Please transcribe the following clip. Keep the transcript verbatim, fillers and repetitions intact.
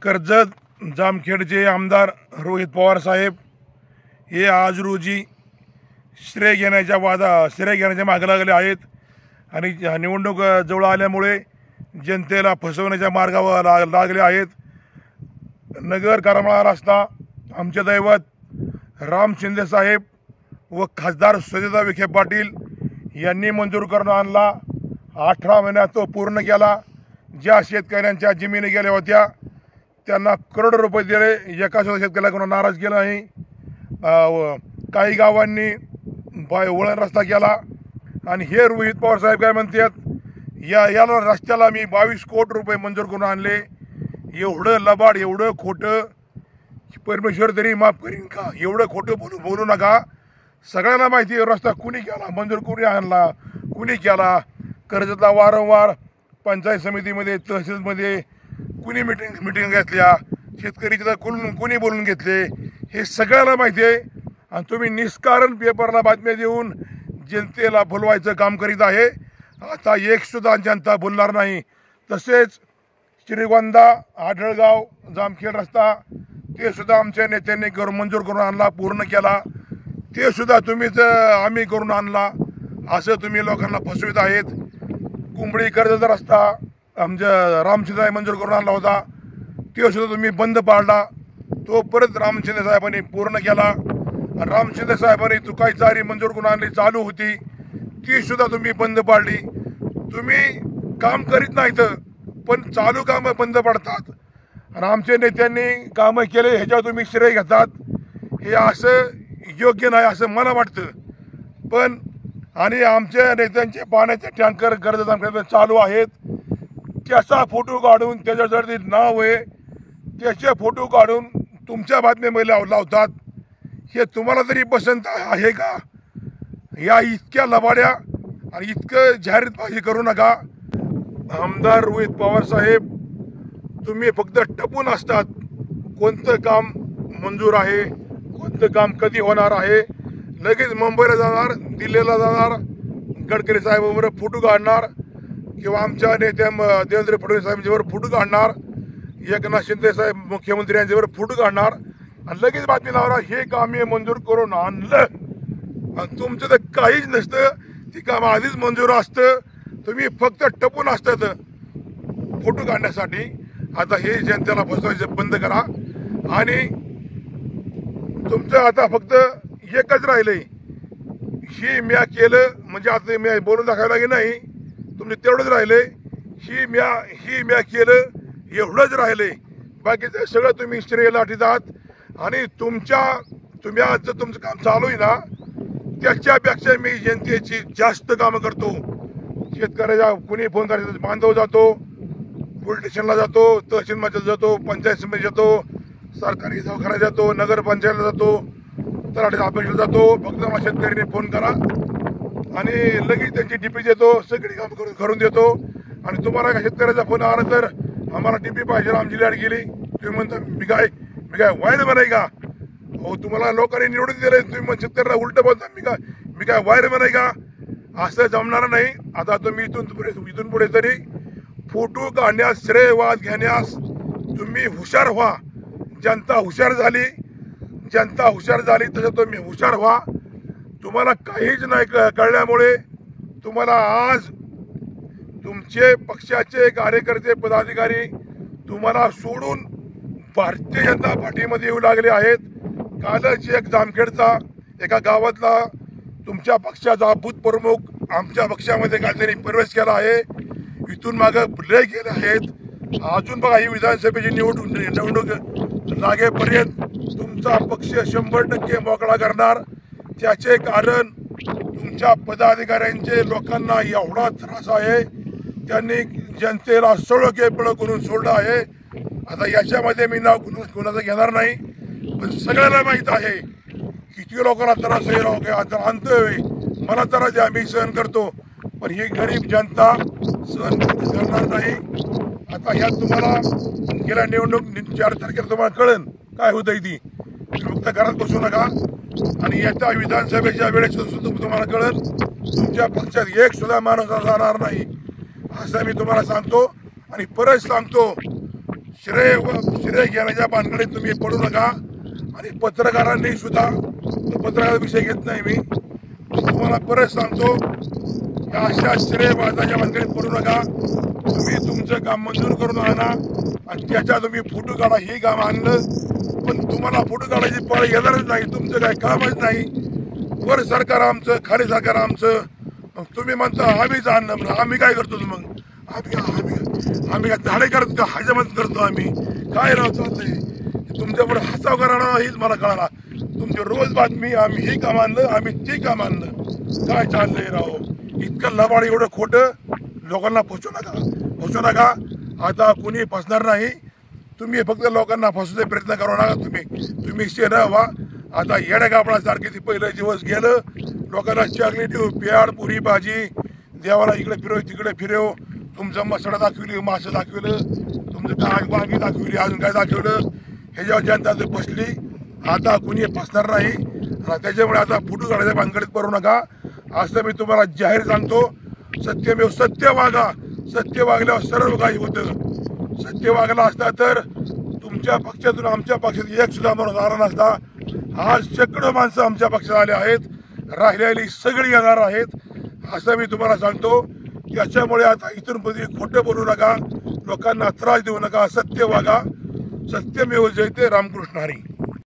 कर्जत जामखेडचे आमदार रोहित पवार साहेब हे आज रोजी श्रेय घेण्याच्या वादा श्रेय घेण्याच्या मागे लागले आहेत आणि निवडणूक जवळ आल्यामुळे जनतेला फसवण्याच्या मार्गावर लाग लागले आहेत। नगर करमाळा रस्ता आमचे दैवत राम शिंदे साहेब व खासदार सुजयता विखे पाटील यांनी मंजूर करून आणला। अठरा महिन्यात तो पूर्ण केला। ज्या शेतकऱ्यांच्या जमिनी गेल्या होत्या त्यांना करोड रुपये दिले, एका सुद्धा शेतकऱ्याला कोणा नाराज केला नाही। काही गावांनी बाय वळण रस्ता केला आणि हे रोहित पवार साहेब काय म्हणतात, या याला रस्त्याला मी बावीस कोटी रुपये मंजूर करून आणले। एवढं लबाड, एवढं खोटं, परमेश्वर तरी माफ करीन का? एवढं खोटं बोलू बोलू नका। सगळ्यांना माहिती आहे रस्ता कुणी केला, मंजूर कुणी आणला, कुणी केला। कर्जतला वारंवार पंचायत समितीमध्ये तहसीलमध्ये कुणी मिटिंग मिटिंग घेतल्या, शेतकरी तिथं कुणी कुणी बोलून घेतले, हे सगळ्याला माहिती आहे। आणि तुम्ही निष्कारण पेपरला बातम्या देऊन जनतेला भुलवायचं काम करीत आहे। आता एक सुद्धा जनता बोलणार नाही। तसेच श्रीगोंदा आढळगाव जामखेड रस्ता ते सुद्धा आमच्या नेत्यांनी करून मंजूर करून आणला, पूर्ण केला। ते सुद्धा तुम्हीच आम्ही करून आणला असं तुम्ही लोकांना फसवित आहेत। कुंबडी कर्जत रस्ता आमच्या राम शिंदे मंजूर करून आणला होता, ते सुद्धा तुम्ही बंद पाडला। तो परत राम शिंदे साहेबांनी पूर्ण केला। राम शिंदे साहेबांनी चुकाई चारी मंजूर करून आणली चालू होती, ती सुद्धा तुम्ही बंद पाडली। तुम्ही काम करीत नाहीत पण चालू कामं बंद पडतात आणि आमच्या नेत्यांनी कामं केले ह्याच्यावर तुम्ही श्रेय घेतात। हे असं योग्य नाही असं मला वाटतं। पण आणि आमच्या नेत्यांचे पाण्याचे टँकर कर्जत जामखेडमध्ये चालू आहेत, त्याचा फोटो काढून त्याच्यावरती नाव आहे त्याचे फोटो काढून तुमच्या बातम्यामध्ये लाव लावतात। हे तुम्हाला तरी पसंत आहे का? या इतक्या लबाड्या आणि इतकं जाहीरबाजी करू नका। आमदार रोहित पवार साहेब, तुम्ही फक्त टपून असतात कोणतं काम मंजूर आहे, कोणतं काम कधी होणार आहे। लगेच मुंबईला जाणार, दिल्लीला जाणार, गडकरी साहेबांवर फोटो काढणार किंवा आमच्या नेत्या देवेंद्र फडणवीस साहेबांच्यावर फोटो काढणार, एकनाथ शिंदे साहेब मुख्यमंत्री यांच्यावर फोटो काढणार आणि लगेच बातमी लावणार हे काम हे मंजूर करून आणलं। आणि तुमचं तर काहीच नसतं, ती काम आधीच मंजूर असतं, तुम्ही फक्त टपून असतात फोटो काढण्यासाठी। आता हे जनतेला फसवायचं बंद करा आणि तुमचं आता फक्त एकच राहिलंय, ही म्या केलं म्हणजे आता मी बोलून दाखवायला लागेल नाही, तुमचे तेवढंच राहिलंय, ही म्या ही म्या केलं एवढंच राहिलंय। बाकीचं सगळं तुम्ही श्रेय लाटीत आहात आणि तुमच्या तुम्ही आज तुमचं काम चालू आहे ना त्याच्यापेक्षा मी जनतेची जास्त कामं करतो। शेतकऱ्याच्या कुणी फोन करायचं बांधव जातो, पोलीस स्टेशनला जातो, तहसीलमध्ये जातो, पंचायत समिती जातो, सरकारी दवाखान्यात जातो, नगरपंचायतला जातो, तलाठी ऑफिसला जातो। फक्त मला शेतकऱ्यांनी फोन करा आणि लगेच त्यांची डीपी देतो, सगळी कामं करून करून देतो। आणि तुम्हाला का शेतकऱ्याचा फोन आला तर आम्हाला डीपी पाहिजे, आमची लाट गेली, तुम्ही म्हणता मी काय मी काय वायर बनाय का? हो, तुम्हाला लोकांनी निवडून दिले, तुम्ही मग शेतकऱ्याला उलट बोलता मी काय मी काय वायर बनाय का? असं जमणार नाही। आता तुम्ही इथून पुढे इथून पुढे तरी फोटो काढण्यास, श्रेयवाद घेण्यास तुम्ही हुशार व्हा। जनता हुशार झाली, जनता हुशार झाली तसं तुम्ही हुशार व्हा। तुम्हाला काहीच नाही कळल्यामुळे तुम्हाला आज तुमचे पक्षाचे कार्यकर्ते पदाधिकारी तुम्हाला सोडून भारतीय जनता पार्टीमध्ये येऊ लागले आहेत। कालच एक जामखेडचा एका गावातला तुमच्या पक्षाचा बूथ प्रमुख आमच्या पक्षामध्ये काहीतरी प्रवेश केला आहे, इथून मागं लय गेले आहेत। अजून बघा ही विधानसभेची निवडणूक निवडणूक लागेपर्यंत तुमचा पक्ष शंभर टक्के मोकळा करणार। त्याचे कारण तुमच्या पदाधिकाऱ्यांचे लोकांना एवढा त्रास आहे, त्यांनी जनतेला सळो केपळ करून सोडलं आहे। आता याच्यामध्ये मी नाव कुणाचं घेणार नाही, पण सगळ्यांना माहीत आहे किती लोकांना त्रास आहे। लोक आता आणतोय मला त्रास द्या, मी सहन करतो, पण ही गरीब जनता सहन करणार नाही। आता ह्यात तुम्हाला गेल्या निवडणूक चार तारखेला तुम्हाला कळेल काय होतंय ती, फक्त घरात बसू नका आणि येत्या विधानसभेच्या वेळेस सुद्धा तुम्हाला कळेल तुमच्या पक्षात एक सुद्धा माणूस जाणार नाही असं मी तुम्हाला सांगतो। आणि परत सांगतो, श्रेय व श्रेय घेण्याच्या भानगडीत तुम्ही पडू नका। आणि पत्रकारांनी सुद्धा पत्रकार विषय घेत नाही मी, तुम्हाला परत सांगतो या अशा श्रेय वादाच्या भानगडीत पडू नका। तुम्ही तुमचं काम मंजूर करून आणा आणि त्याच्या तुम्ही फोटो काढा, हे काम आणलं पण तुम्हाला फोटो काढायची पळ येणारच नाही, तुमचं काय कामच नाही। वर सरकार आमचं, खाली सरकार आमचं, मग तुम्ही म्हणता आम्हीच आणलं म्हणून आम्ही काय करतो मग? आम्ही आम्ही आम्ही काय झाडे करतो का हजामत करतो आम्ही? काय राव चाललंय तुमच्यापुढे हसाव करा हेच मला कळाला। तुमची रोज बातमी आम्ही हे काम आणलं आम्ही ते काम आणलं, काय चाललंय राव? इतकं लबाड एवढं खोटं लोकांना फसू नका, फसू नका। आता कुणी फसणार नाही, तुम्ही फक्त लोकांना फसवायचा प्रयत्न करू नका। तुम्ही तुम्ही शेण व्हा। आता येड्या कापडासारखे ते पहिलं दिवस गेलं, लोकांना चॉकलेट देऊ, प्याड पुरी भाजी देवाला इकडे फिरव तिकडे फिरव, तुमचं मसडा दाखविली, मासं दाखविलं, तुमचं काय बागी दाखविली, अजून काय दाखवलं, ह्याच्यावर जनता बसली। आता कुणी फसणार नाही आणि त्याच्यामुळे आता फोटो काढायच्या भानगडीत पडू नका असं मी तुम्हाला जाहीर सांगतो। सत्यमेव सत्य वागा, सत्य वागल्यावर सर्व काही होतं। सत्य वागला असता तर तुमच्या पक्षातून आमच्या पक्षात एक सुद्धा माणूस आला नसता। आज शेकडो माणसं आमच्या पक्षात आले आहेत, राहिलेली सगळी येणार आहेत असं मी तुम्हाला सांगतो। त्याच्यामुळे आता इथून पुढे खोटं बोलू नका, लोकांना त्रास देऊ नका, सत्य वागा। सत्यमेव जयते, रामकृष्ण हरी।